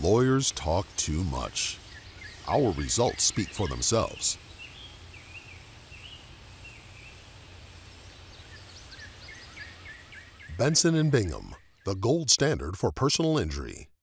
Lawyers talk too much. Our results speak for themselves. Benson Bingham, the gold standard for personal injury.